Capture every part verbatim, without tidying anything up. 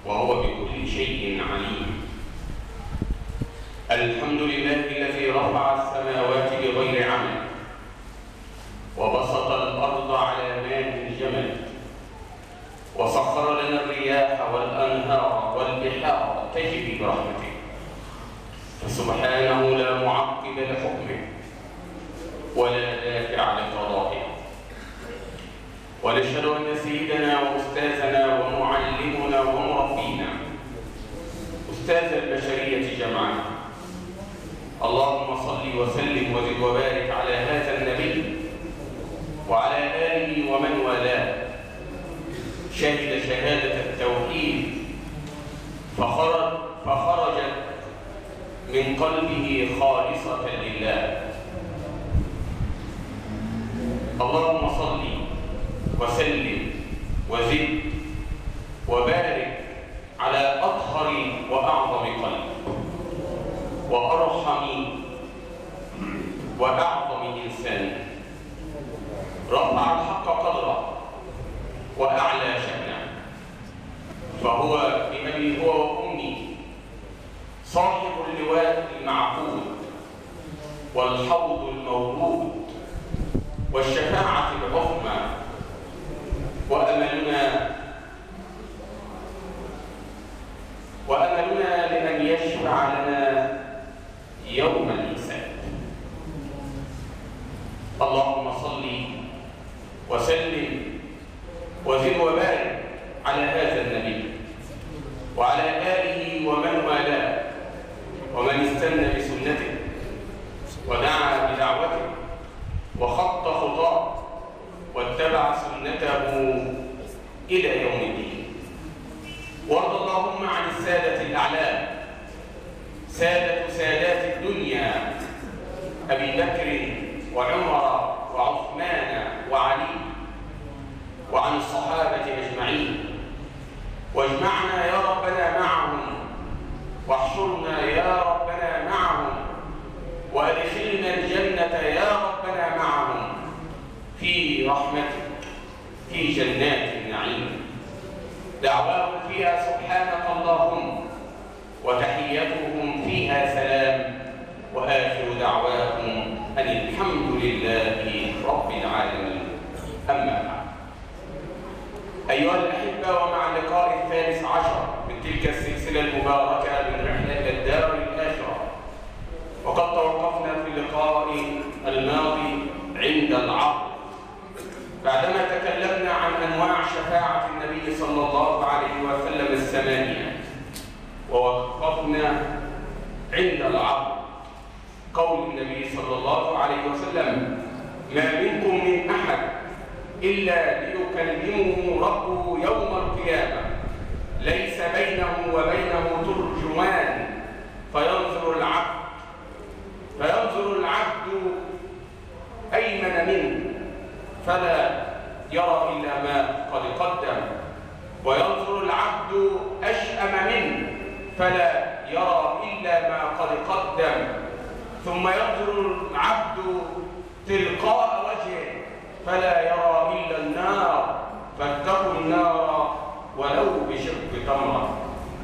وهو بكل شيء عليم. الحمد لله الذي رفع السماوات بغير عمل وبسط الأرض على ماء الجمل وسخر لنا الرياح والأنهار والبحار تجري برحمته، فسبحانه لا معقب لحكمه ولا دافع لقضائه. ونشهد أن سيدنا وأستاذنا ومعلمنا ومربينا أستاذ البشرية جمعاء اللهم صل وسلم وزد وبارك على هذا النبي وعلى آله ومن والاه، شهد شهادة التوحيد فخرج فخرجت من قلبه خالصة لله. اللهم صل وسلم وزد وبارك على أطهر وأعظم قلب وأرحم وأعظم إنسان، رفع الحق قدره وأعلى شأنه، فهو بأبي هو وأمي صاحب اللواء المعقود والحوض الموجود والشفاعة العظمى، وأملنا وأملنا لأن يشفع لنا يوم الحساب. اللهم صل وسلم وزد وبارك على هذا النبي وعلى آله ومن والاه ومن استنى بسنته ودعا بدعوته وخط خطاه واتبع سنته إلى يوم الدين. وارض اللهم عن السادة الأعلام، سادة سادات الدنيا، أبي بكر وعمر وعثمان وعلي، وعن الصحابة أجمعين، واجمعنا يا ربنا معهم واحشرنا يا ربنا معهم وأدخلنا الجنة يا ربنا معهم في رحمتك في جنات النعيم. دعواهم فيها سبحانك اللهم وتحيتهم فيها سلام، وآخر دعواهم أن الحمد لله رب العالمين. أما بعد، أيها الأحبة، ومع اللقاء الثالث عشر من تلك السلسلة المباركة من رحلة إلى الدار الآخرة، وقد توقفنا في اللقاء الماضي عند العرض بعدما تكلمنا عن أنواع شفاعة النبي صلى الله عليه وسلم الثمانية، ووقفنا عند العرض قول النبي صلى الله عليه وسلم: ما منكم من أحد إلا ليكلمه ربه يوم القيامة ليس بينه وبينه ترجمان، فينظر العبد فينظر العبد أيمن منه فلا يرى إلا ما قد قدم، وينظر العبد أشأم منه فلا يرى إلا ما قد قدم، ثم ينظر العبد تلقاء وجهه فلا يرى إلا النار، فاتقوا النار ولو بشق تمرة.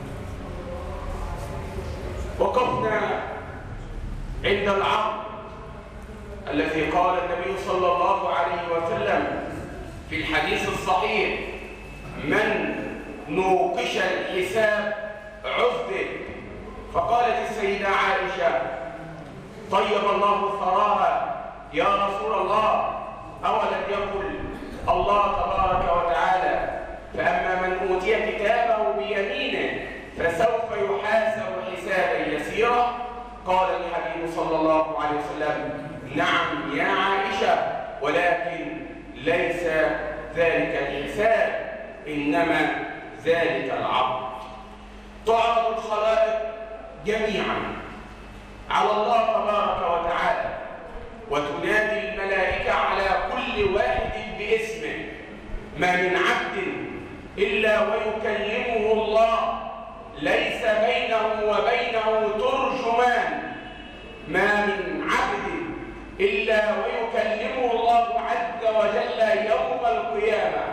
وقفنا عند العرض الذي قال النبي صلى الله عليه وسلم في الحديث الصحيح: من نوقش الحساب عذب. فقالت السيدة عائشة: طيب الله ثراها يا رسول الله، أولم يقل الله تبارك وتعالى: فأما من أوتي كتابه بيمينه فسوف يحاسب حسابا يسيرا؟ قال الحبيب صلى الله عليه وسلم: نعم يا عائشة، ولكن ليس ذلك الحساب، إنما ذلك العرض. تعرض الخلائق جميعا على الله تبارك وتعالى، وتنادي الملائكة على كل واحد باسمه. ما من عبد إلا ويكلمه الله ليس بينه وبينه ترجمان. ما من عبد إلا ويكلمه الله عز وجل يوم القيامة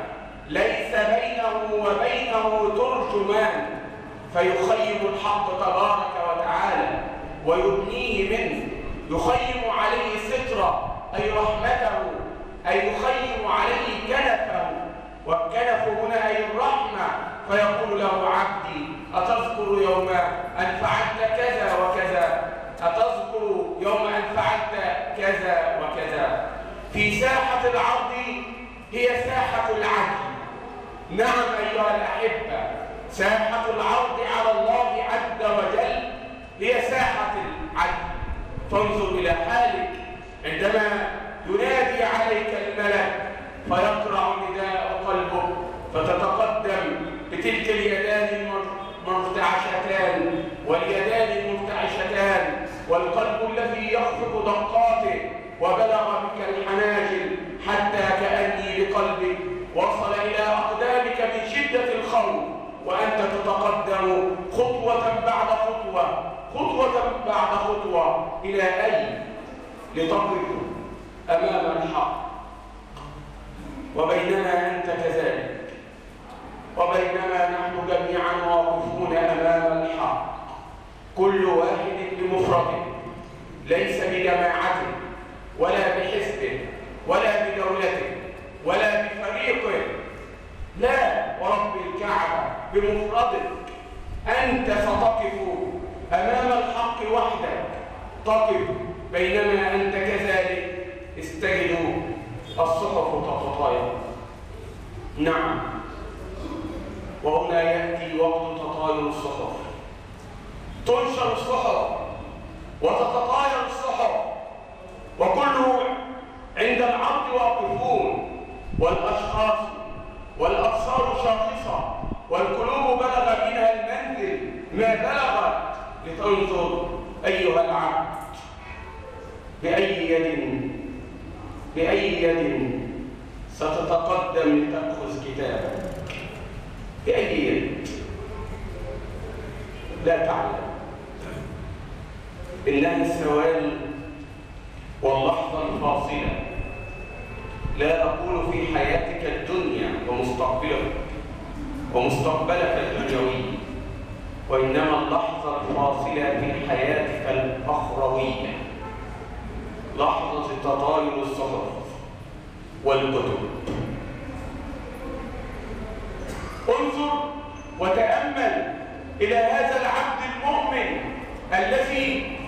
ليس بينه وبينه ترجمان فيخيم الحق تبارك وتعالى ويبنيه منه، يخيم عليه ستره أي رحمته، أي يخيم عليه كنفه، والكنف هنا أي الرحمة، فيقول له عبدي أتذكر يوم أن فعلت كذا وكذا، أتذكر يوم أن فعلت كذا وكذا. في ساحة العرض هي ساحة العدل. نعم أيها الأحبة، ساحة العرض على الله عز وجل هي ساحة العدل. فانظر إلى حالك عندما ينادي عليك الملك فيقرع نداء قلبك فتتقدم بتلك اليدان المرتعشتان واليدان المرتعشتان والقلب الذي يخفق دقاته وبلغ بك الحناجر حتى كأني بقلبك وصل إلى أقدامك من شدة الخوف، وأنت تتقدم خطوة بعد خطوة خطوة بعد خطوة إلى أين؟ لتقف أمام الحق. وبينما أنت كذلك، وبينما نحن جميعا واقفون أمام الحق، كل واحد بمفرده ليس بجماعته ولا بحزبه ولا بدولته ولا بفريقه، لا، ورب الكعبة بمفردك أنت ستقف أمام الحق وحدك، تقف. بينما أنت كذلك استجد الصحف تتطاير. نعم، وهنا يأتي وقت تطاير الصحف، تنشر الصحف وتتطاير الصحف، وكله عند العرض واقفون، والأشخاص والأبصار شاخصة والقلوب بلغ منها المنزل ما بلغت، لتنظر أيها العبد بأي يد بأي يد ستتقدم لتأخذ كتابك، بأي يد لا تعلم. إنها السوال واللحظة الفاصلة، لا أقول في حياتك الدنيا ومستقبلك ومستقبلك الدنيوي، وإنما اللحظة الفاصلة في حياتك الأخروية، لحظة تطاير الصحف والكتب. انظر وتأمل إلى هذا العبد المؤمن الذي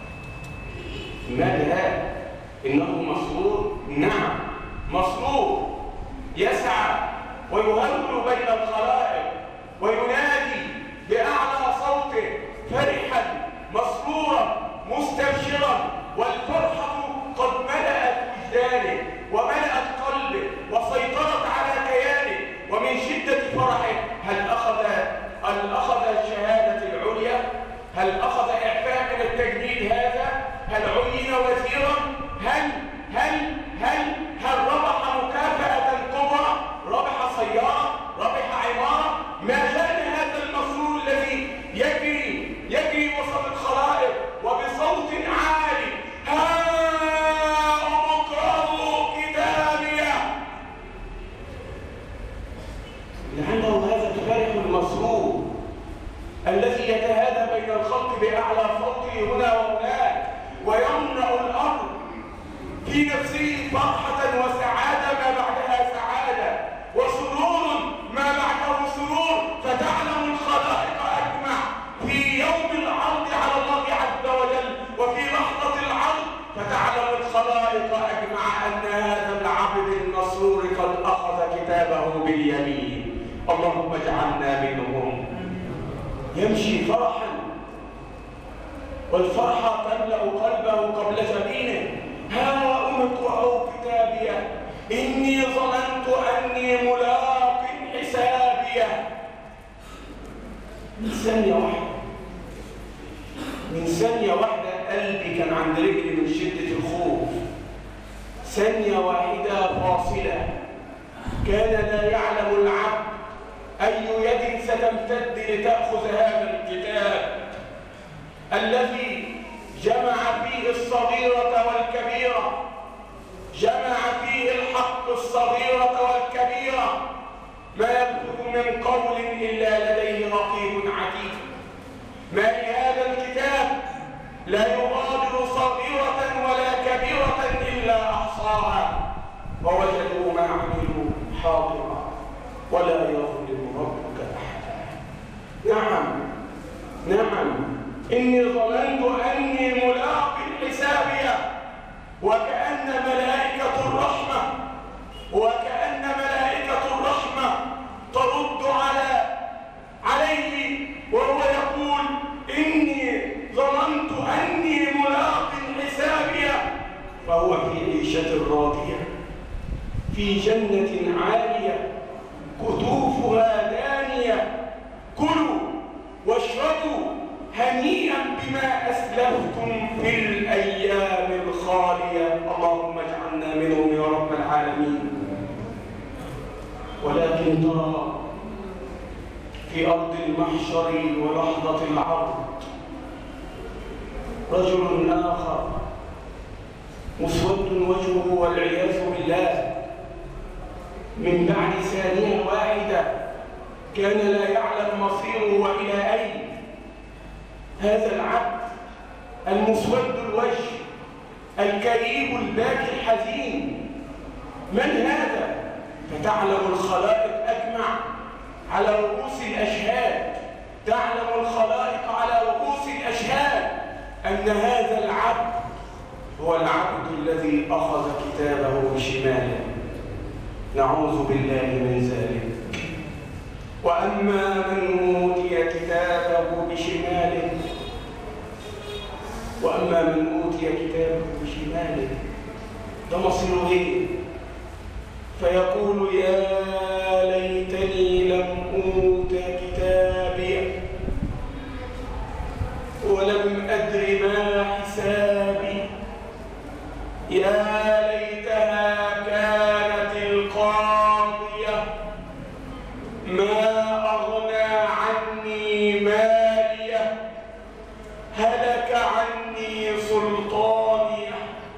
ماذا؟ إنه مسرور، نعم مسرور، يسعى ويهول بين الخلائق وينادي بأعلى صوته فرحا مسرورا مستبشرا، والفرحة قد ملأت وجدانه وملأت قلبه وسيطرت على كيانه، ومن شدة فرحه هل أخذ هل أخذ الشهادة العليا؟ هل أخذ إعفاء من التجنيد هذا؟ هل عين وزيرا؟ هل هل هل هل ربح مكافأة كبرى؟ ربح سيارة؟ ربح عمارة؟ ما شأن هذا المسرور الذي يجري يجري وسط الخلائق وبصوت عالي هاؤم اقرأوا كتابيه؟ لعله هذا الفرح المسرور الذي يتهادى بين الخلق بأعلى صوته هنا وهناك ويملأ الأرض في نفسه فرحة وسعادة ما بعدها سعادة، وسرور ما بعده سرور، فتعلم الخلائق أجمع في يوم العرض على الله عز وجل وفي لحظة العرض، فتعلم الخلائق أجمع أن هذا العبد المسرور قد أخذ كتابه باليمين. اللهم اجعلنا منهم. يمشي فرحا والفرحة تملأ قلبه قبل جبينه. هاؤم اقرأوا كتابيه إني ظننت أني ملاق حسابيه. من ثانية واحدة من ثانية واحدة قلبي كان عند رجلي من شدة الخوف. ثانية واحدة فاصلة، كان لا يعلم العبد أي يد ستمتد لتأخذ هذا الكتاب الذي جمع فيه الصغيرة والكبيرة، جمع فيه الحق الصغيرة والكبيرة، ما يلفظ من قول إلا لديه رقيب عتيد. ما لهذا الكتاب لا يغادر صغيرة ولا كبيرة إلا أحصاها ووجدوا ما عملوا حاضرا ولا يظلم ربك أحدا. نعم نعم إني ظننت أني ملاق حسابي، وكأن ملائكة الرحمة وكأن ملائكة الرحمة ترد على عليه وهو يقول إني ظننت أني ملاق حسابي، فهو في عيشة راضية في جنة عالية قطوفها دانية. كلوا واشربوا هنيئا بما أسلفتم في الأيام الخالية. اللهم اجعلنا منهم يا رب العالمين. ولكن ترى في أرض المحشر ولحظة العرض رجل آخر مسود وجهه والعياذ بالله من بعد ثانية واحدة كان لا يعلم مصيره وإلى أين. هذا العبد المسود الوجه الكئيب الباكي الحزين من هذا؟ فتعلم الخلائق أجمع على رؤوس الأشهاد تعلم الخلائق على رؤوس الأشهاد أن هذا العبد هو العبد الذي أخذ كتابه بشماله. نعوذ بالله من ذلك. وأما من أوتي كتابه بشماله وأما من أوتي كتابه بشماله ده مصيره إيه؟ فيقول يا ليتني لم أوت كتابي ولم أدر ما حسابي يا ليتها كانت القاضية ما أغنى عني مالية هلك عني سلطانية.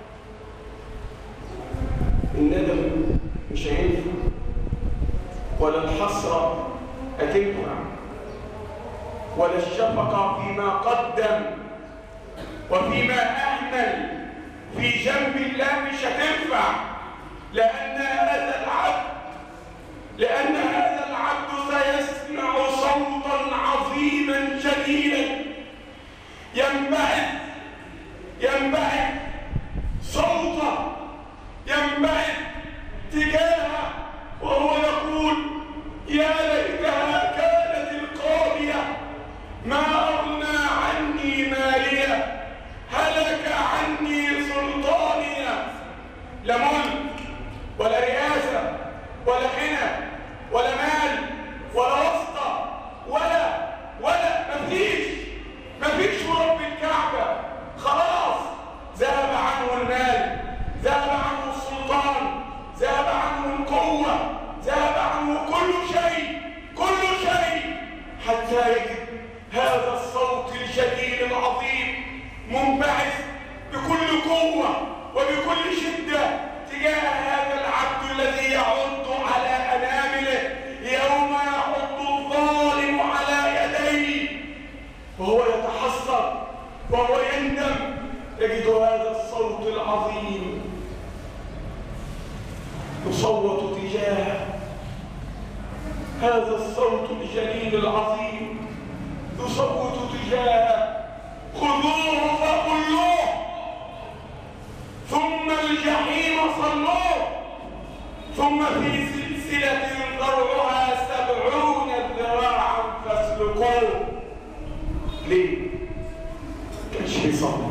الندم مش هينفع ولا الحسرة هتنفع ولا الشفقة فيما قدم وفيما أهمل في جنب الله مش هتنفع، لأن هذا العبد لأن هذا العبد سيسمع صوتا عظيما جليلا ينبعث ينبعث صوتا ينبعث تجاهه وهو يقول يا ليتها كانت القاضية ما أغنى عني مالية هلك عني سلطانية. لا ملك ولا رئاسة ولا غنى ولا مال ولا واسطة ولا ولا مفيش مفيش رب الكعبة. خلاص ذهب عنه المال ذهب عنه السلطان ذهب عنه القوة ذهب عنه كل شيء كل شيء حتى يجد هذا الصوت الجليل العظيم منبعث بكل قوة وبكل شدة تجاه هذا العبد الذي يعض على أنامله يوم يعض الظالم على يديه وهو يتحسر وهو يندم. يجد هذا الصوت العظيم يصوت تجاهه هذا الصوت الجليل العظيم يصوت تجاهه خذوه فغلوه ثم الجحيم صلوه ثم في سلسلة ذرعها سبعون ذراعا فاسلكوه. ليه؟ كانش بيصلي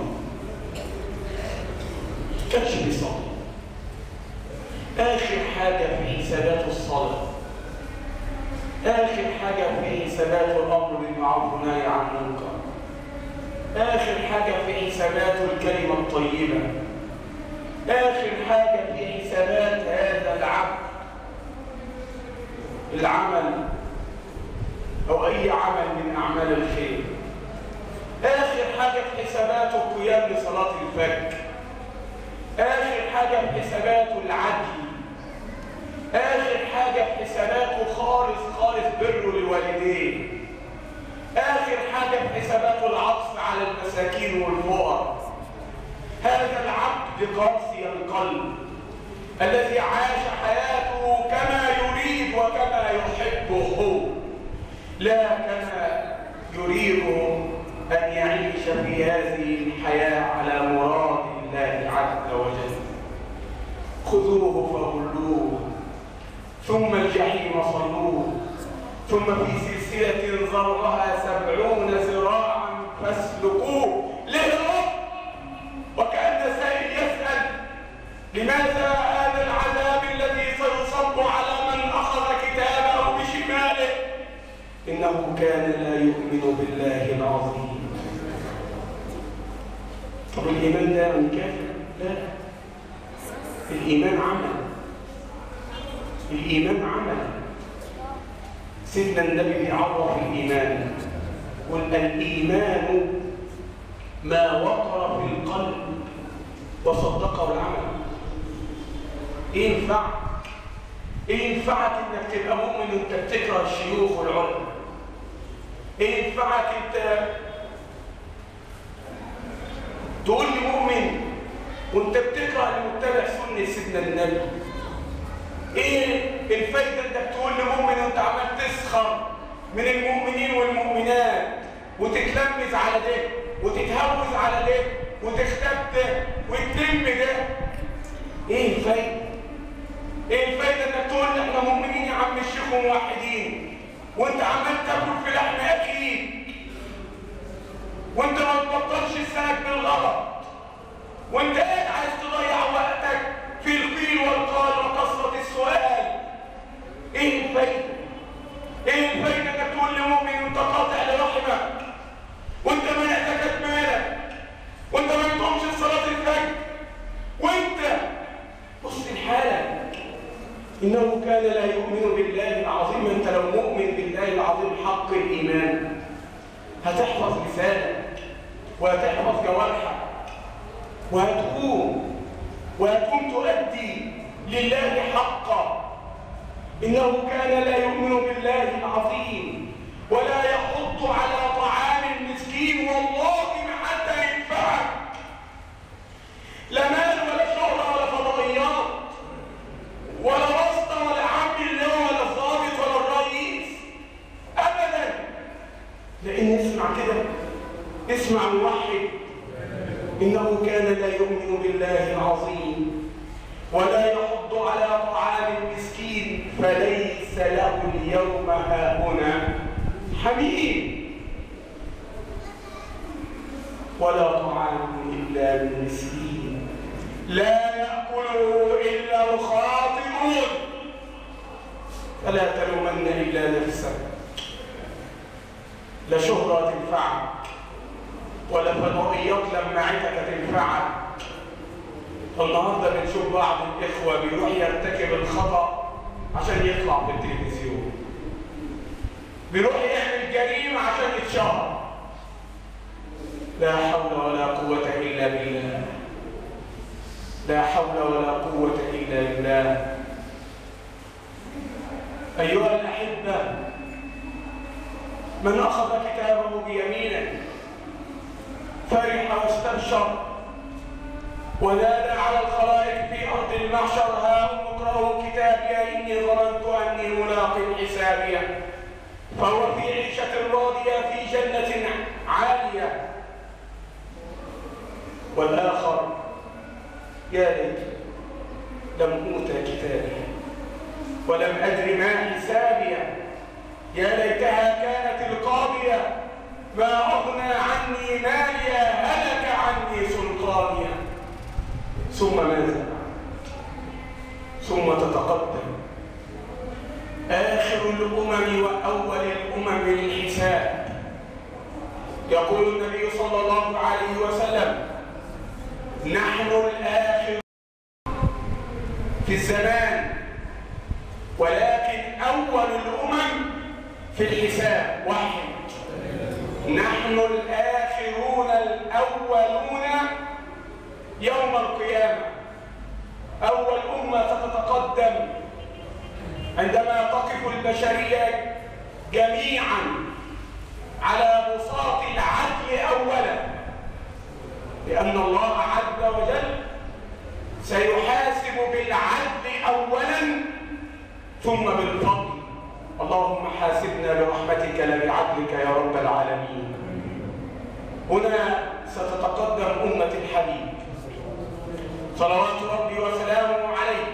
كانش بيصلي. آخر حاجة في حسابات الصلاة آخر حاجة في حسابات الأمر بالمعروف والنهي عن المنكر آخر حاجة في حسابات الكلمة الطيبة آخر حاجة في حسابات هذا العبد العمل أو أي عمل من أعمال الخير. آخر حاجة في حساباته القيام لصلاة الفجر آخر حاجة في حساباته العدل آخر حاجة في حساباته خالص خالص بره للوالدين، آخر حاجة في حساباته العطف على المساكين والفقراء. هذا العبد قاسي القلب الذي عاش حياته كما يريد وكما يحبه، لا كما يريده أن يعيش في هذه الحياة على مراد الله عز وجل. خذوه فغلوه ثم الجحيم صلوه ثم في سلسلة ذرعها سبعون ذراعا فاسلكوه. ليه رب؟ وكأن سائل يسأل لماذا هذا العذاب الذي سيصب على من أخذ كتابه بشماله؟ إنه كان لا يؤمن بالله العظيم. طب الإيمان ده من كافر؟ لا، الإيمان عمل، الإيمان عمل. سيدنا النبي بيعرف الإيمان، قل الإيمان ما وقر في القلب وصدقه العمل. إيه ينفعك؟ إيه ينفعك إنك تبقى مؤمن وأنت بتكره الشيوخ والعلماء؟ إيه ينفعك أنت تقول لي مؤمن وأنت بتكره المتبع سنة سيدنا النبي؟ إيه الفايدة إنك تقول لي مؤمن وأنت عمال تسخر من المؤمنين والمؤمنات وتتلمذ على ده وتتهوز على ده وتختب ده وتلم ده؟ إيه الفايدة؟ إيه الفايدة إنك تقول لي إحنا مؤمنين يا عم الشيخ وموحدين وأنت عمال تاكل في لحم أكيد وأنت ما تبطلش لسانك بالغلط وأنت قاعد عايز تضيع وقتك في القيل والقال وكثرة السؤال؟ إيه الفايدة؟ إيه الفايدة إنك تقول لي مؤمن وأنت قاطع لرحمك وأنت منعتك مالك وأنت ما بتقومش صلاة الفجر وأنت بص لحالك؟ إنه كان لا يؤمن بالله العظيم. أنت لو مؤمن بالله العظيم حق الإيمان هتحفظ لسانك وهتحفظ جوارحك وهتقوم وهتكون تؤدي لله حقا. إنه كان لا يؤمن بالله العظيم ولا يحض على طعام المسكين. والله ما حتى ينفعك لا مال ولا شهرة ولا فضائيات ولا واسطة ولا عبد الله ولا الضابط ولا الرئيس أبدا. لأن اسمع كده، اسمع موحد، إنه كان لا يؤمن بالله العظيم ولا يحض على طعام المسكين فليس له اليوم هاهنا حميم ولا طعام إلا من مسكين لا يأكله إلا الخاطئون. فلا تلومن إلا نفسك، لا شهرة تنفعك ولا فضائيات لمعتك تنفعك. النهارده بنشوف بعض الإخوة بيروح يرتكب الخطأ عشان يطلع في التلفزيون، بيروح يعمل جريمة عشان يتشهر. لا حول ولا قوة إلا بالله، لا حول ولا قوة إلا بالله. أيها الأحبة، من أخذ كتابه بيمينه فرح واستبشر ونادى على الخلائق في أرض المحشر هاؤم اقرأوا كتابي إني ظننت أني ملاق حسابي، فهو في عيشة راضية في جنة عالية. والآخر يا ليت لم أوت كتابي ولم أدر ما حسابي، يا ليتها كانت القاضية ما أغنى عني ماليا هلك عني سلطانيا. ثم ماذا؟ ثم تتقدم آخر الأمم وأول الأمم للحساب. يقول النبي صلى الله عليه وسلم: نحن الآخر في الزمان ولكن أول الأمم في الحساب واحد. نحن الآخرون الأولون يوم القيامة. أول أمة تتقدم عندما تقف البشرية جميعا على بساط العدل أولا، لأن الله عز وجل سيحاسب بالعدل أولا ثم بالفضل. اللهم حاسبنا برحمتك لا بعدلك يا رب العالمين. هنا ستتقدم أمة الحبيب صلوات ربي وسلامه عليه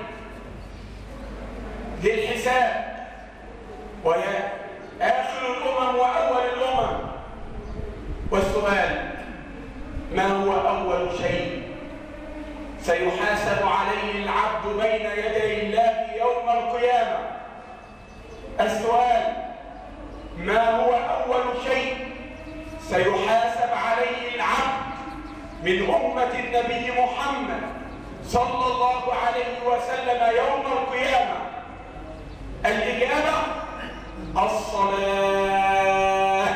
للحساب، وهي آخر الأمم وأول الأمم. والسؤال: ما هو أول شيء سيحاسب عليه العبد بين يدي الله يوم القيامة؟ السؤال: ما هو أول شيء سيحاسب عليه العبد من أمة النبي محمد صلى الله عليه وسلم يوم القيامة؟ الإجابة: الصلاة.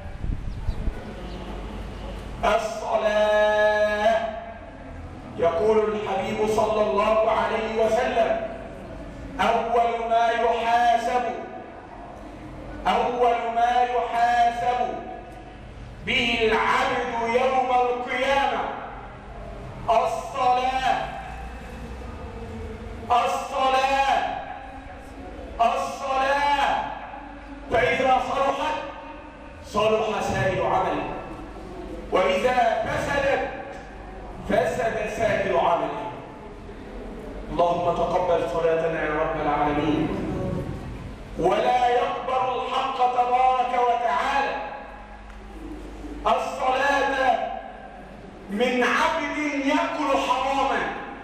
الصلاة. يقول الحبيب صلى الله عليه وسلم: أول ما يحاسب أول ما يحاسب به العبد يوم القيامة الصلاة. الصلاة. الصلاة. فإذا صلحت صلح سائر عمله، وإذا فسدت فسد سائر عمله. اللهم تقبل صلاتنا يا رب العالمين. ولا يقبل الحق تبارك وتعالى الصلاة من عبد يأكل حراما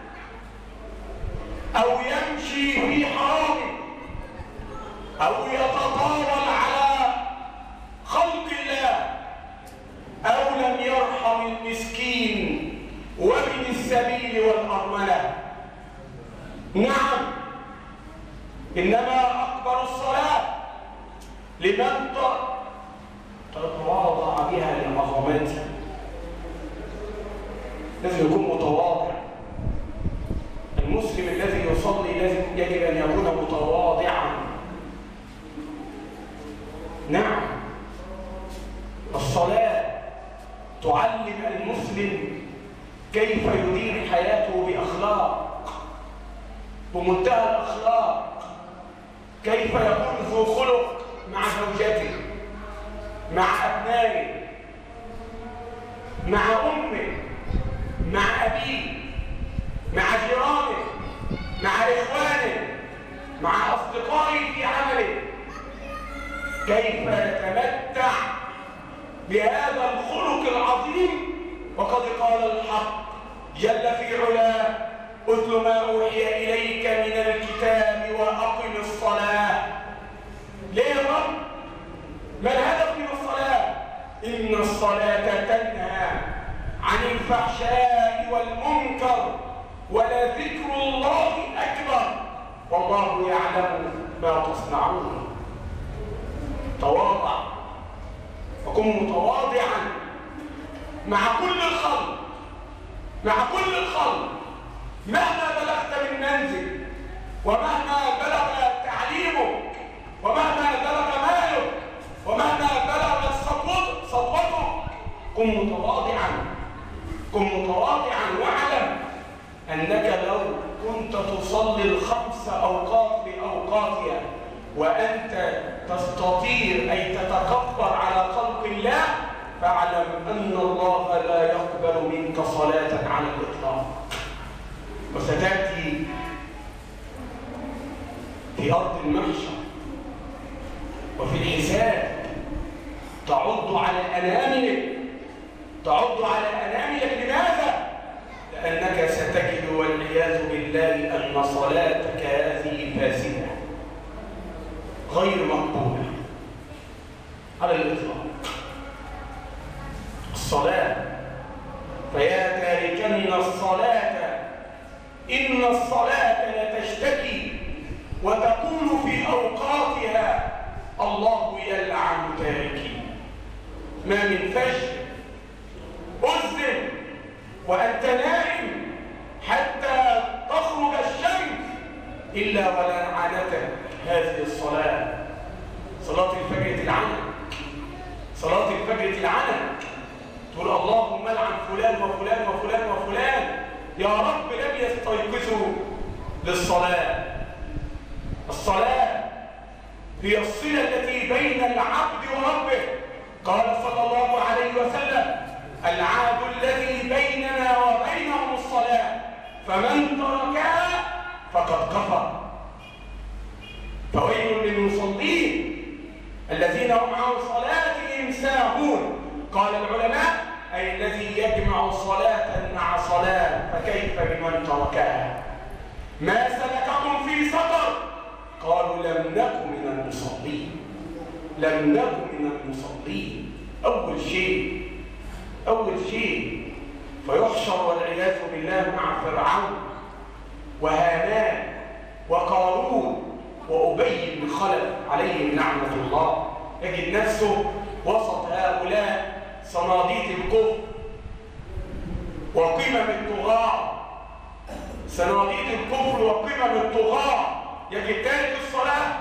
أو يمشي في حرام أو يتطاول على خلق الله أو لم يرحم المسكين وابن السبيل والأرملة. نعم، إنما أكبر الصلاة لمن تتواضع بها لعظمتها. لازم يكون متواضع. المسلم الذي يصلي لازم يجب أن يكون متواضعا. نعم، الصلاة تعلم المسلم كيف يدير حياته بأخلاق، بمنتهى الأخلاق، كيف يكون ذو خلق مع زوجته، مع أبنائه، مع أمه، مع أبيه، مع جيرانه، مع إخوانه، مع أصدقائه في عمله، كيف يتمتع بهذا الخلق العظيم. وقد قال الحق جل في علاه: اتل ما أوحي إليك من الكتاب وأقم الصلاة. ليه يا رب؟ ما الهدف من الصلاة؟ إن الصلاة تنهى عن الفحشاء والمنكر ولذكر الله أكبر والله يعلم ما تصنعون. تواضع وكن متواضعا مع كل الخلق، مع كل الخلق، مهما بلغت من منزل، ومهما بلغ تعليمك، ومهما بلغ مالك، ومهما بلغت سطوتك سطوتك، كن متواضعا. كن متواضعا واعلم أنك لو كنت تصلي الخمس أوقات بأوقاتها وأنت تستطيع أي تتكبر على خلق الله، فاعلم أن الله لا يقبل منك صلاة على الإطلاق. وستأتي في أرض المحشر وفي الحساب تعض على أناملك، تعض على أناملك. لماذا؟ لأنك ستجد والعياذ بالله أن صلاتك هذه فاسدة غير مقبولة على الإطلاق. الصلاة: فيا تاركن الصلاة إن الصلاة لتشتكي وتقول في أوقاتها الله يلعن تاركي. ما من فجر أذن وأنت نائم حتى تخرج الشمس إلا ولعنتك هذه الصلاة، صلاة الفجر تلعنك، صلاة الفجر تلعنك، تقول اللهم العن فلان وفلان وفلان وفلان، يا رب لم يستيقظوا للصلاة. الصلاة هي الصلة التي بين العبد وربه. قال صلى الله عليه وسلم: العهد الذي بيننا وبينهم الصلاة، فمن تركها فقد كفر. فويل للمصلين الذين هم عن صلاتهم ساهون. قال العلماء: أي الذي يجمع صلاة مع صلاة، فكيف بمن تركها؟ ما سلككم في سقر؟ قالوا لم نكن من المصلين. لم نكن من المصلين. أول شيء أول شيء فيحشر والعياذ بالله مع فرعون وهامان وقارون وأبي بن خلف عليهم لعنة الله، يجد نفسه وسط هؤلاء صناديد الكفر وقمم الطغاة، صناديد الكفر وقمم الطغاة، يجد تارك الصلاة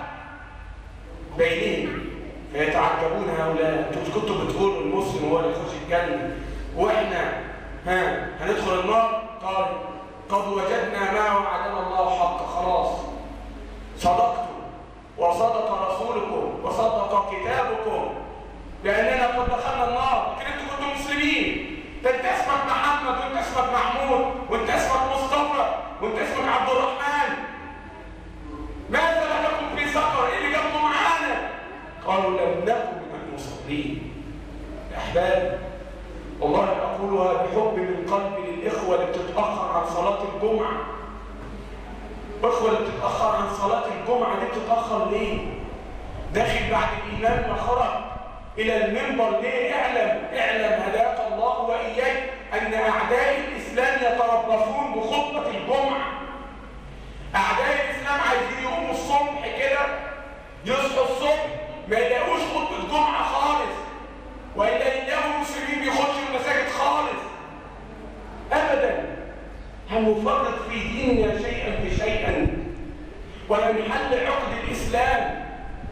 بينهم فيتعجبون هؤلاء: انتوا مش كنتوا بتقولوا المسلم هو اللي يخش الجنة واحنا ها هندخل النار؟ قال: قد وجدنا ما وعدنا الله حق. خلاص صدقتم وصدق رسولكم وصدق كتابكم لأننا قد دخلنا النار، لكن انتوا كنتوا مسلمين. ده انت اسمك محمد وانت اسمك محمود وانت اسمك مصطفى وانت اسمك عبد الرحمن، ماذا لكم في سقر؟ ايه اللي جابكم معانا؟ قالوا لم نكن من المصلين. احبابي والله اقولها بحب من قلبي للاخوه اللي بتتاخر عن صلاه الجمعه. الاخوه اللي بتتاخر عن صلاه الجمعه دي بتتاخر ليه؟ داخل بعد الامام ما خرج الى المنبر ليه؟ اعلم اعلم هداك الله واياك ان اعداء الاسلام يتربصون بخطبه الجمعه. اعداء الاسلام عايزين يقوموا الصبح كده، يصحوا الصبح ما يلاقوش خطبه جمعه خالص، والا يلاقوا المسلمين بيخشوا المساجد خالص. ابدا، هنفرط في ديننا شيئا بشيئا ونحل عقد الاسلام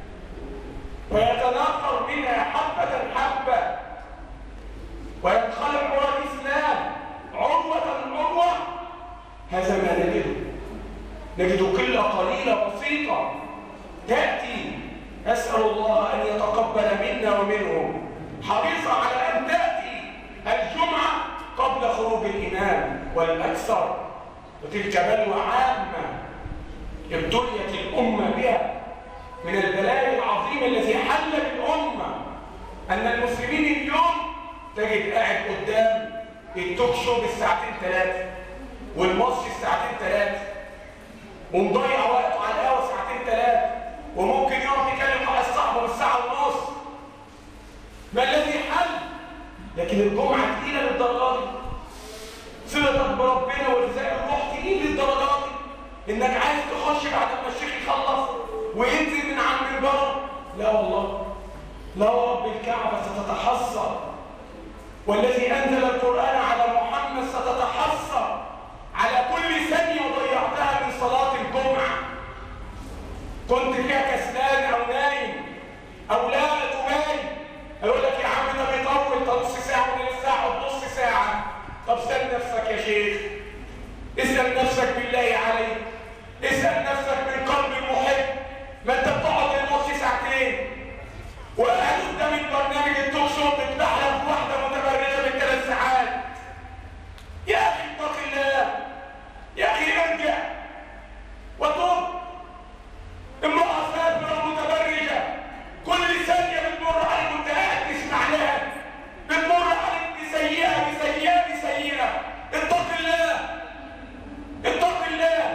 ويتناقر منها حبه حبه وينخلع عرى الاسلام عروه عروه. هذا ما نجده، نجد قله قليله بسيطه تاتي. اسال الله ان يتقبل منا ومنهم، حريصة على أن تأتي الجمعة قبل خروج الإمام والأكثر، وتلك بلوى عامة ابتليت الأمة بها من البلاء العظيم الذي حل بالأمة، أن المسلمين اليوم تجد قاعد قدام التوك شو بالساعتين ثلاثة والماتش الساعتين ثلاثة ومضيع وقته على القهوة ساعتين ثلاثة، وممكن يقعد يكلم واحد صاحبه بالساعة ونص. ما الذي حل؟ لكن الجمعة تقيلة للدرجة دي، صلتك بربنا ورزاق الروح تقيل للدرجة دي، انك عايز تخش بعد ما الشيخ يخلص وينزل من عند البر. لا والله، لا ورب الكعبة ستتحسر، والذي أنزل القرآن على محمد ستتحسر على كل ثانية ضيعتها من صلاة الجمعة. كنت فيها كسلان أو نايم أو لا تبالي، يقول لك يا عم ده بيطول، ده نص ساعة من الساعة ونص ساعة. طب سأل نفسك يا شيخ، اسأل نفسك بالله عليك، اسأل نفسك من قلب المحب. ما انت بتقعد الماتش ساعتين وقاعد قدام البرنامج التوك شو بتحلم بواحدة متبرجة من ثلاث ساعات. يا أخي اتق الله، يا أخي ارجع وتوب. امرأة سافرة متبرجة كل ثانية بتمر عليك وانت قاعد تسمع لها، بتمر عليك بسيئة بسيئة بسيئة. اتق الله، اتق الله،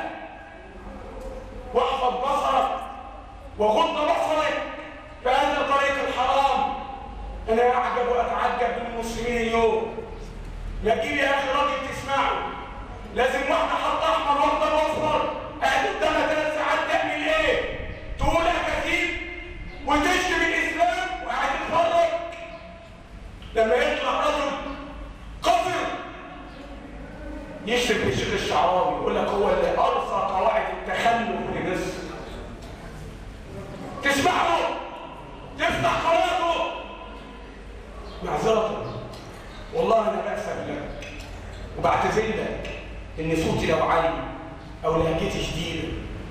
واحفظ بصرك وغض بصرك في هذا طريق الحرام. انا اعجب واتعجب من المسلمين اليوم. ما تجيب يا اخي راجل تسمعه، لازم واحدة حط احمر واخضر واصفر قاعد قدامها ثلاث ساعات تعمل ايه؟ تقول اكاذيب وتشتم الاسلام وقاعد تتفرج. لما يطلع رجل قذر يشتم الشيخ الشعراوي يقول لك هو اللي ارسى قواعد التخلف لمصر. معذرة، والله أنا بأسف لك وبعتذر لك إن صوتي لو عالي أو لهجتي شديدة،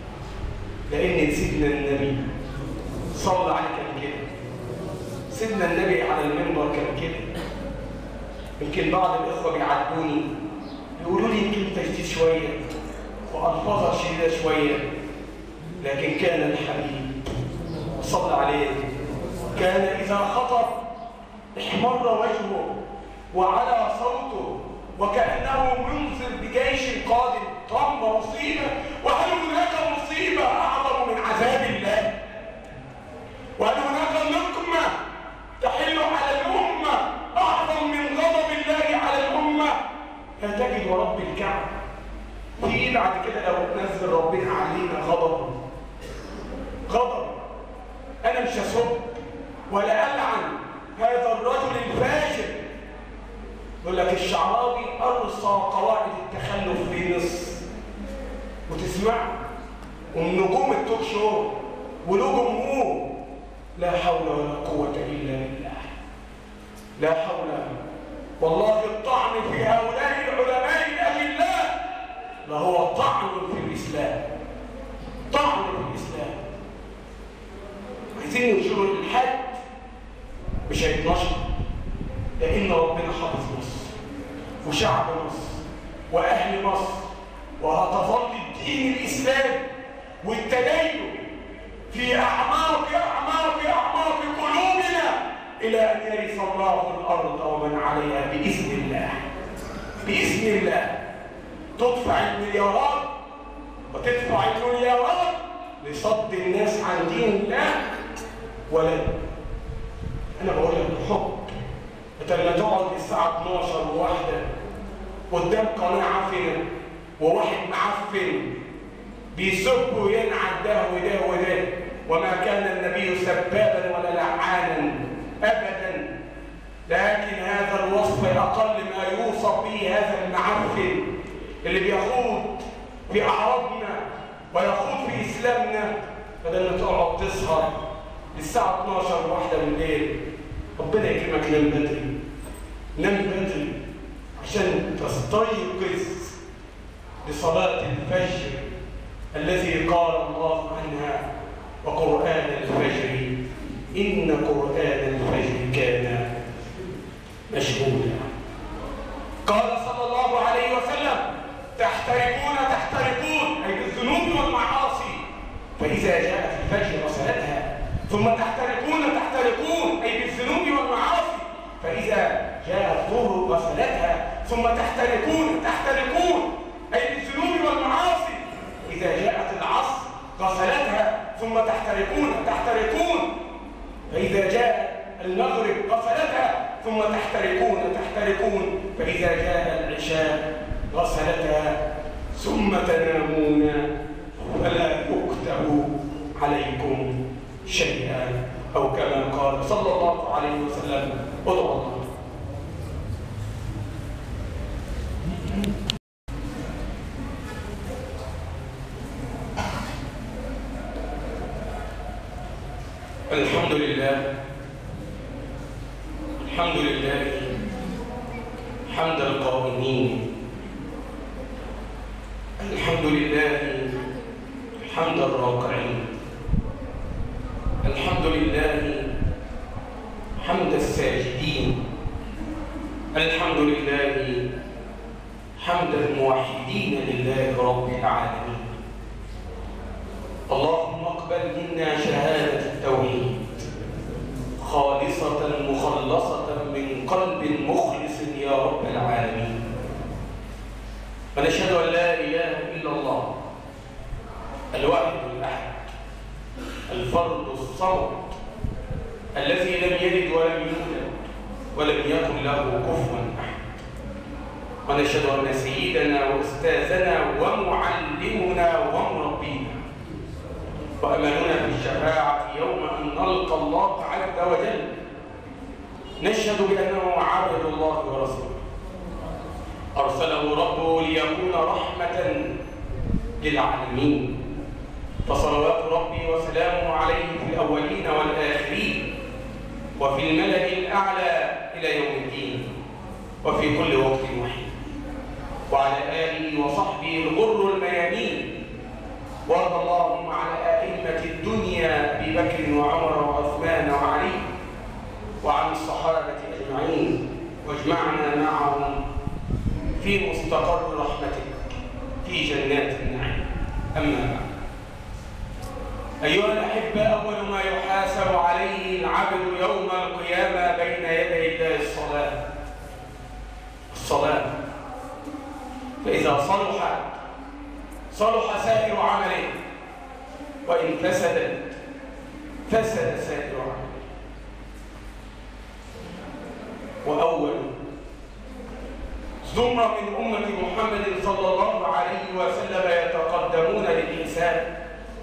لأن سيدنا النبي صلى عليه كان كده. سيدنا النبي على المنبر كان كده. يمكن بعض الإخوة بيعدوني يقولوا لي يمكن تشديد شوية وألفاظها شديدة شوية، لكن كان الحبيب صلى عليه كان إذا خطب احمر وجهه وعلى صوته وكأنه منذر بجيش قادم. طب مصيبة، وهل هناك مصيبة أعظم من عذاب الله؟ وهل هناك نقمة تحل على الأمة أعظم من غضب الله على الأمة؟ لا تجد ورب الكعبة في إيه بعد كده لو نزل ربنا علينا غضب غضب. أنا مش هسب ولا ألعن هذا الرجل الفاجر. يقول لك الشعراوي أرصى قواعد التخلف في مصر، وتسمع ومن نجوم التوك شو وله جمهور. لا حول ولا قوة إلا بالله. لا حول. والله الطعن في هؤلاء العلماء الأجلاء لهو طعن في الإسلام، طعن في الإسلام. عايزين ينشروا الحد مش هيتنشر، لأن ربنا حافظ مصر وشعب مصر وأهل مصر، وهتظل الدين الإسلامي والتدين في أعماق أعماق أعماق قلوبنا إلى أن يرث الله الأرض ومن عليها بإذن الله. بإذن الله. تدفع المليارات وتدفع المليارات لصد الناس عن دين الله، ولا أنا بقول لك بحب. أنت لما تقعد الساعة اتناشر وواحدة قدام قناة عفنة وواحد معفن بيسب وينعد ده وده وده، وما كان النبي سبابا ولا لعانا أبدا، لكن هذا الوصف أقل ما يوصف به هذا المعفن اللي بيخوض في أعراضنا ويخوض في إسلامنا. بدل تقعد تسهر للساعة اتناشر واحدة بالليل، ربنا يكرمك نام بدري، نام بدري عشان تستيقظ لصلاة الفجر الذي قال الله عنها وقرآن الفجر إن قرآن الفجر كان مشهودا. قال صلى الله عليه وسلم تحترقون تحترقون أي بالذنوب والمعاصي، فإذا جاءت الفجر غسلتها، ثم تحترقون تحترقون أي بالذنوب والمعاصي، فإذا جاءت الظهر غسلتها، ثم تحترقون تحترقون أي بالذنوب والمعاصي، إذا جاءت العصر غسلتها، ثم تحترقون تحترقون، فإذا جاء المغرب غسلتها، ثم تحترقون تحترقون، فإذا جاء العشاء غسلتها، ثم تنامون فلا يكتب عليكم شيئا، أو كما قال صلى الله عليه وسلم ادعوا الله. الحمد لله الحمد لله حمد القائمين، الحمد لله حمد الراكعين، الحمد لله حمد الساجدين، الحمد لله حمد الموحدين لله رب العالمين. اللهم اقبل منا شهادة التوحيد خالصة مخلصة من قلب مخلص يا رب العالمين. ونشهد أن لا إله إلا الله الواحد الأحد الفرد الصمد الذي لم يلد ولم يولد ولم يكن له كفوا أحد. ونشهد أن سيدنا وأستاذنا ومعلمنا ومربينا وأماننا في الشفاعة يوم أن نلقى الله عز وجل، نشهد بأنه عبد الله ورسوله أرسله ربه ليكون رحمة للعالمين، فصلوات ربي وسلامه عليه في الأولين والآخرين وفي الملأ الأعلى إلى إلى يوم الدين وفي كل وقت وحين، وعلى آله وصحبه الغر الميامين، وارض اللهم على أئمة الدنيا أبي بكر وعمر وعثمان وعلي، وعن الصحابة أجمعين، واجمعنا معهم في مستقر رحمتك في جنات النعيم. أما بعد، أيها الأحبة، أول ما يحاسب عليه العبد يوم القيامة بين يدي الله الصلاة الصلاة فإذا صلحت صلح سائر عمله، وإن فسدت فسد سائر عمله. وأول زمرة من أمة محمد صلى الله عليه وسلم يتقدمون للإنسان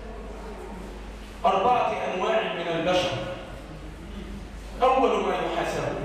أربعة أنواع من البشر. أول ما يحاسبون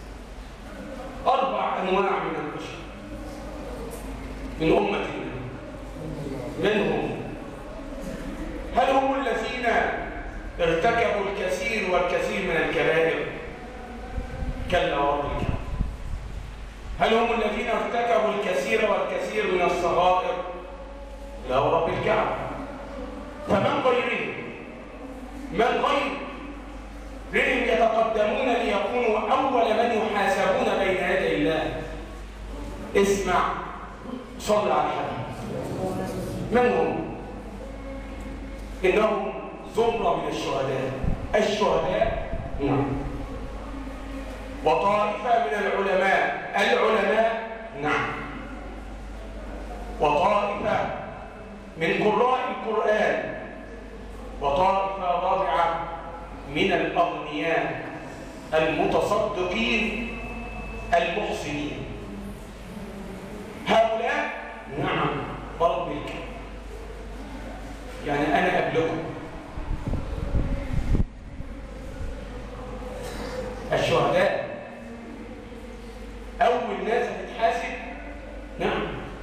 أربع أنواع من البشر من أمتنا. منهم هل هم الذين ارتكبوا الكثير والكثير من الكبائر؟ كلا ورب الكعبة. هل هم الذين ارتكبوا الكثير والكثير من الصغائر؟ لا ورب الكعبة. فمن غيرهم من غيرهم يتقدمون ليكونوا أول من يحاسبون بين يدي الله. اسمع، صل على الحبيب. من هم؟ إنهم زمرة من الشهداء. الشهداء نعم. وطائفة من العلماء. العلماء نعم. وطائفة من قراء القرآن. وطائفة رابعة من الأغنياء المتصدقين المحسنين. هؤلاء نعم ورب الكعبة، يعني أنا قبلكم. الشهداء أول ناس هتتحاسب. نعم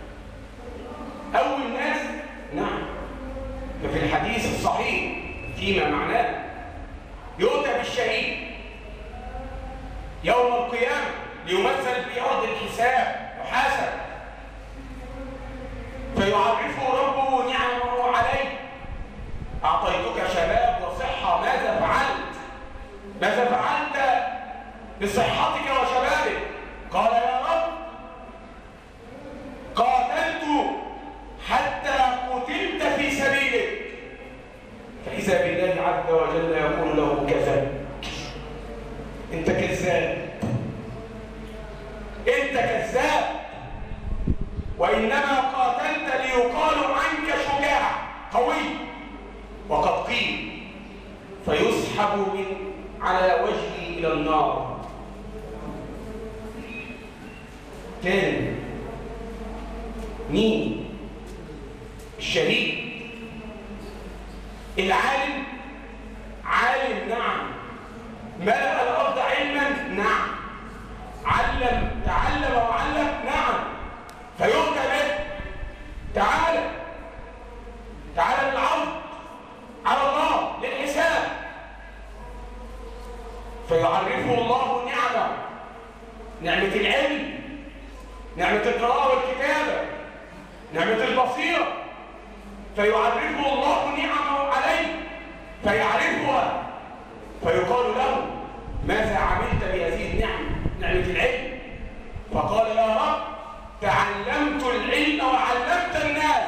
أول ناس. نعم. ففي الحديث الصحيح فيما معناه يؤتى بالشهيد يوم القيامة ليمثل في أرض الحساب، يحاسب، فيعرفه ربه نعمه عليه. أعطيتك شباب وصحة، ماذا فعلت؟ ماذا فعلت بصحتك وشبابك؟ قال يا رب قاتلت حتى قتلت في سبيلك. فإذا بالله عز وجل يقول له كذب، أنت كذاب، أنت كذاب، وإنما قاتلت ليقال عنك شجاع قوي. وقد قيل فيسحب من على وجهه إلى النار. تاني، مين؟ الشهيد. العالم، عالم نعم، ملأ الأرض علما نعم، علم تعلم وعلم نعم، فيؤتى به. تعالى تعالى للعرض على الله للحساب، فيعرفه الله نعمه، نعمة العلم، نعمة القراءة والكتابة، نعمة البصيرة، فيعرفه الله نعمه عليه فيعرفها، فيقال له ماذا عملت بهذه النعمة؟ نعمة العلم. فقال يا رب تعلمت العلم وعلمت الناس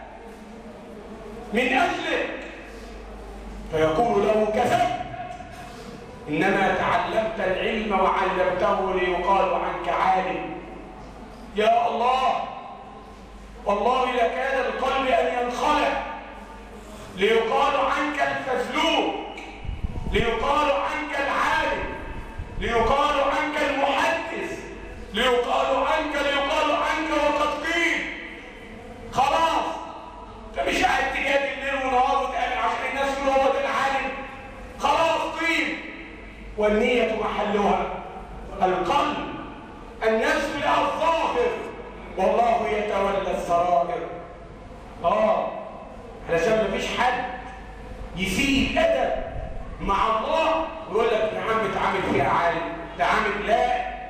من أجلك. فيقول له كذبت، إنما تعلمت العلم وعلمته ليقال عنك عالم. يا الله، والله لكاد القلب أن ينخلع ليقال عنك الفزلوك، ليقال عنك العالم، ليقال عنك المحدث، ليقال عنك ليقال عنك وقد قيل. خلاص، انت مش قاعد تجادل ليل ونهار وتقابل عشان الناس يقولوا هو ده العالم. خلاص قيل. والنية محلها القلب، الناس لها الظاهر والله يتولى السرائر. اه علشان مفيش حد يسيء الادب مع الله ويقول لك يا عم تعامل فيها عالم، تعامل. لا،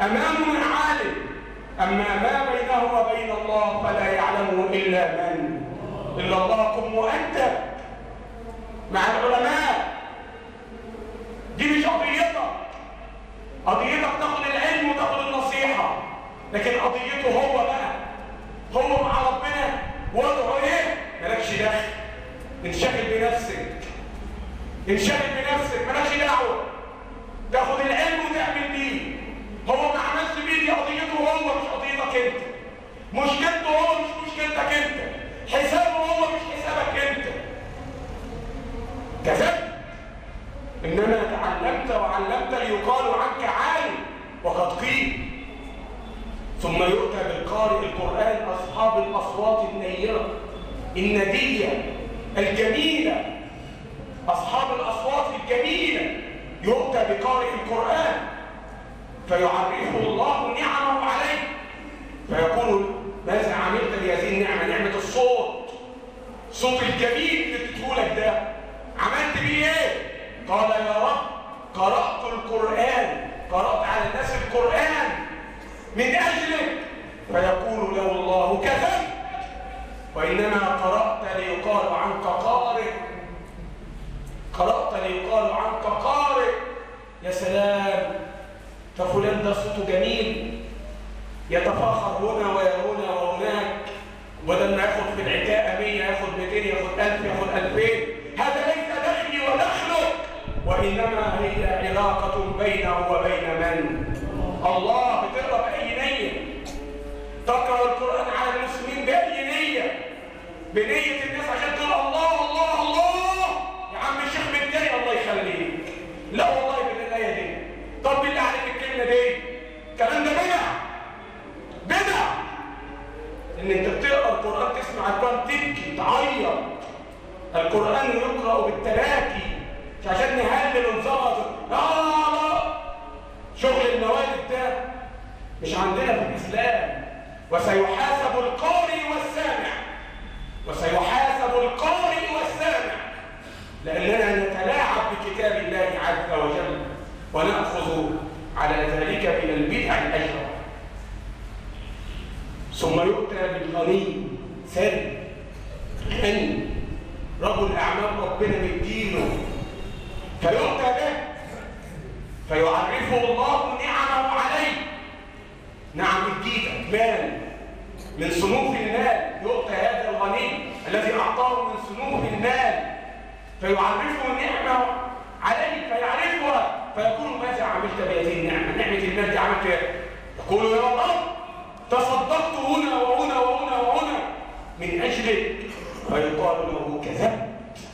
أمامنا عالم، أما ما بينه وبين الله فلا يعلمه إلا من؟ إلا الله. كن مؤدب مع العلماء، دي مش قضيتك. قضيتك تاخد العلم وتاخد النصيحة، لكن قضيته هو بقى، هو مع ربنا وضعه ايه؟ مالكش دخل. انشغل بنفسك، انشغل بنفسك، مالكش دعوة. تاخد العلم وتعمل بيه، هو ما عملش بيه، دي قضيته هو مش قضيتك انت. مشكلته هو مش مشكلتك انت، حسابه هو مش حسابك انت. كذبت. انما تعلمت وعلمت ليقال عنك عالم، وقد قيل. ثم يؤتى بالقارئ القرآن أصحاب الأصوات النيرة الندية الجميلة، أصحاب الأصوات الجميلة، يؤتى بقارئ القرآن فيعرفه الله نعمه عليه، فيقول ماذا عملت بهذه النعمة؟ نعمة الصوت، صوت الجميل اللي اديتهولك ده، عملت بيه ايه؟ قال يا رب قرأت القرآن، قرأت على الناس القرآن من أجلك. فيقول له الله كذبت، وإنما قرأت ليقال عنك قارئ، قرأت ليقال عنك قارئ. يا سلام، ففلان ده صوته جميل، يتفاخر هنا وهنا وهناك، بدل ما ياخد في العتاقة مية ياخد مئتين ياخد ألف ياخد ألفين. هذا ليس دخلي ودخلك، وإنما هي علاقة بينه وبين من؟ الله. بتقرأ بأي نية؟ تقرأ القرآن على المسلمين بأي نية؟ بنية الناس عشان تقول الله الله الله يا عم الشيخ متضايق الله يخليك. لا والله بالآية دي. طب بالله عليك الكلمة دي الكلام ده بدع، بدع. إن أنت بتقرأ القرآن تسمع القرآن تبكي تعيط. القرآن يقرأ بالتراكي مش عشان نهلل ونزغط. لا لا، شغل الموالد ده مش عندنا في الإسلام. وسيحاسب القارئ والسامع، وسيحاسب القارئ والسامع، لأننا نتلاعب بكتاب الله عز وجل ونأخذ على ذلك من البدع الأجرى. ثم يؤتى بالغني ثري غني، رجل أعمال ربنا مدينه، فيؤتى به فيعرفه الله نعمه عليه. نعم اديتك مال من صنوف المال، يؤتى هذا الغني الذي أعطاه من صنوف المال فيعرفه نعمه عليه، فيعرفها، فيقول ماذا عملت بهذه النعمة؟ نعمة المال دي عملت ايه؟ يقول يا رب تصدقت هنا وهنا وهنا وهنا من أجلك. فيقال له كذبت.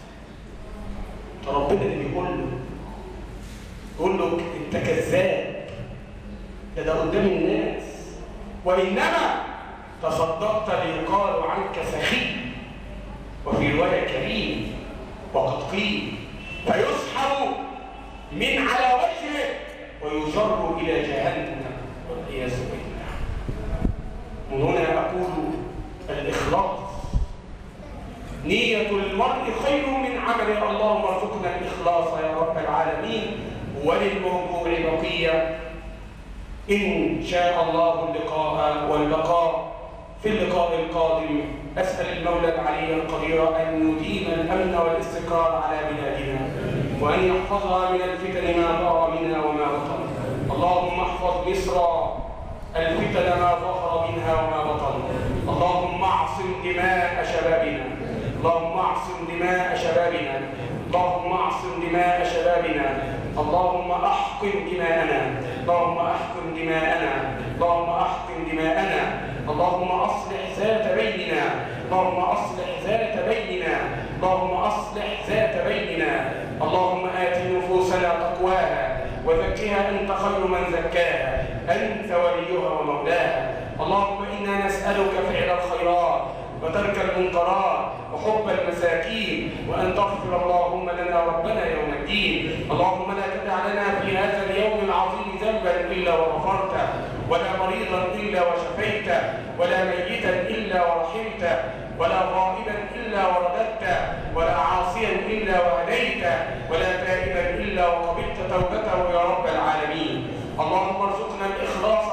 ربنا اللي بيقول له، يقول له انت كذاب، ده ده قدام الناس، وإنما تصدقت ليقال عنك سخي، وفي رواية كريم، وقد قيل فيسحب من على وجهه ويجر إلى جهنم والعياذ بالله. من هنا أقول الإخلاص، نية المرء خير من عمله. اللهم ارزقنا الإخلاص يا رب العالمين. وللموضوع بقية إن شاء الله اللقاء والبقاء في اللقاء القادم. أسأل المولى العلي القدير أن يديم الأمن والاستقرار على بلادنا، وأن يحفظها من الفتن ما ظهر منها وما بطن. اللهم احفظ مصر الفتن ما ظهر منها وما بطن. اللهم اعصم دماء شبابنا، اللهم اعصم دماء شبابنا، اللهم اعصم دماء شبابنا، اللهم احقن دماءنا، اللهم احقن دماءنا، اللهم احقن دماءنا، اللهم اصلح ذات بيننا، اللهم اصلح ذات بيننا، اللهم اصلح ذات بيننا. اللهم آت نفوسنا تقواها وزكها أنت خير من زكاها، أنت وليها ومولاها. اللهم إنا نسألك فعل الخيرات وترك المنكرات وحب المساكين، وأن تغفر اللهم لنا ربنا يوم الدين. اللهم لا تدع لنا في هذا اليوم العظيم ذنبا إلا وغفرته، ولا مريضا إلا وشفيته، ولا ميتا إلا ورحمته، ولا غائبا إلا ورددته، ولا عاصيا إلا وهديته، ولا تائبا إلا وقبلت توبته يا رب العالمين. اللهم ارزقنا الإخلاص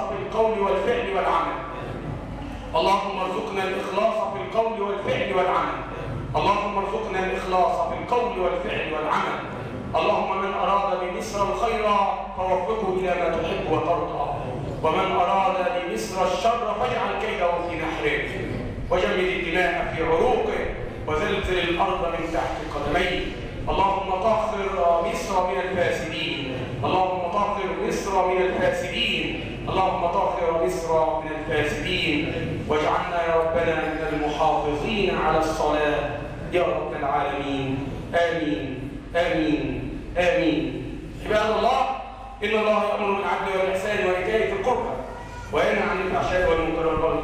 اللهم ارزقنا الإخلاص في القول والفعل والعمل. اللهم ارزقنا الإخلاص في القول والفعل والعمل. اللهم من أراد بمصر الخير فوفقه إلى ما تحب وترضى، ومن أراد بمصر الشر فاجعل كيده في نحره، وجمد الدماء في عروقه، وزلزل الأرض من تحت قدميه. اللهم طهر مصر من الفاسدين. اللهم طهر مصر من الفاسدين. اللهم طهر مصر من الفاسدين، واجعلنا يا ربنا من المحافظين على الصلاة يا رب العالمين. آمين آمين آمين. عباد الله، إن الله يأمر بالعدل والإحسان وإيتاء ذي القربى وينهى عن الفحشاء والمنكر والبغي